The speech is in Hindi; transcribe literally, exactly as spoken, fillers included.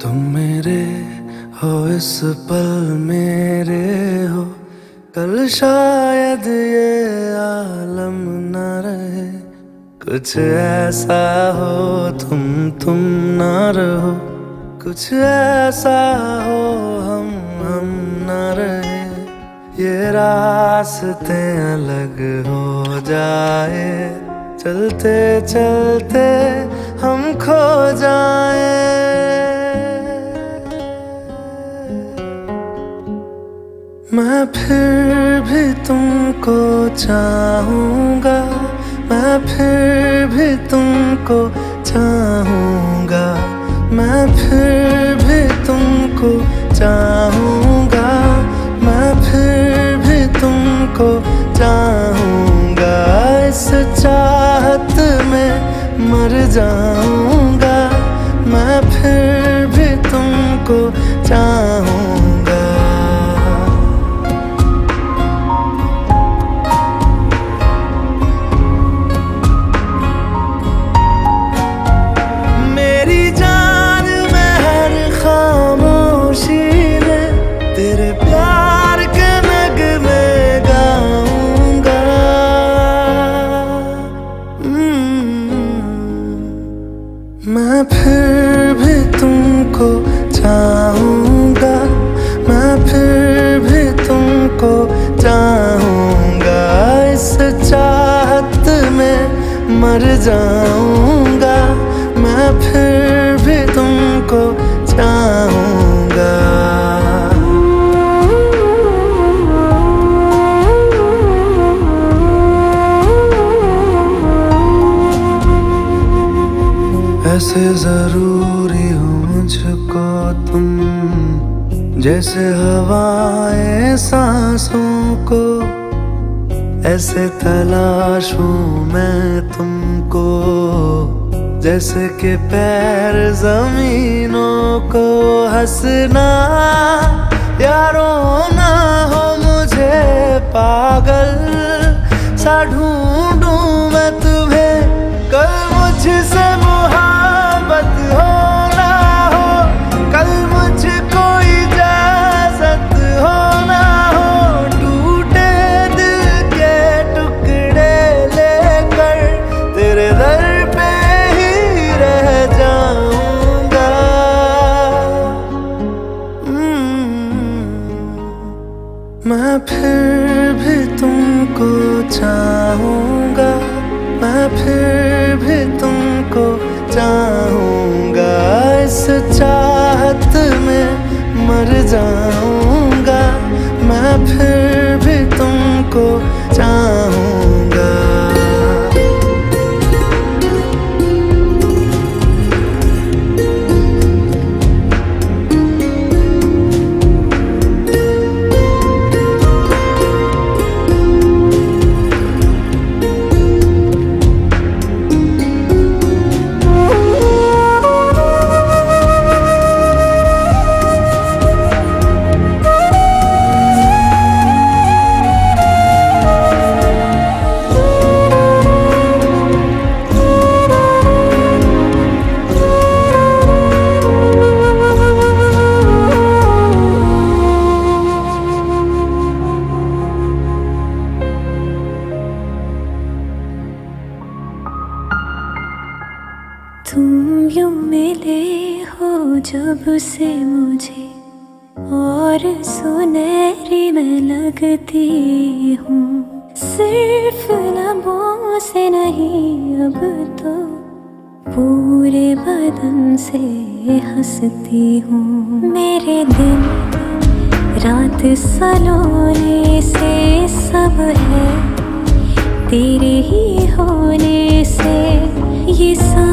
तुम मेरे हो इस पल मेरे हो, कल शायद ये आलम न रहे। कुछ ऐसा हो तुम तुम ना रहो, कुछ ऐसा हो हम हम ना रहे। ये रास्ते अलग हो जाए, चलते चलते हम खो जाए। मैं फिर भी तुमको चाहूँगा, मैं फिर भी तुमको चाहूँगा, मैं फिर भी तुमको चाहूँगा, मैं फिर भी तुमको चाहूँगा। इस चाहत में मर जाऊँगा, मैं फिर भी तुमको चाहूँगा। मैं फिर भी तुमको चाहूँगा, मैं फिर भी तुमको चाहूँगा। इस चाहत में मर जाऊँगा, मैं फिर भी तुमको चाहूँगा। ऐसे जरूरी हो मुझको तुम, जैसे हवाएं सांसों को। ऐसे तलाशूं मैं तुमको, जैसे कि पैर जमीनों को। हंसना या रोना हो मुझे पागल सा ढूंढूं मैं तुम्हें। कल मुझसे मोहब्बत हो ना हो, कल मुझको इजाजत हो ना हो। टूटे दिल के टुकड़े लेकर तेरे दर पे ही रह जाऊंगा। मैं फिर भी तुमको चाहूँगा, मैं फिर भी तुमको चाहूँगा। इस चाहत में मर जाऊँगा, मैं फिर भी तुमको चाहूँगा। तुम यूं मिले हो जब से मुझे, और सुनहरी मैं लगती हूँ। सिर्फ लबों से नहीं अब तो पूरे बदन से हंसती हूँ। मेरे दिन रात सलोने से सब है तेरे ही होने से। ये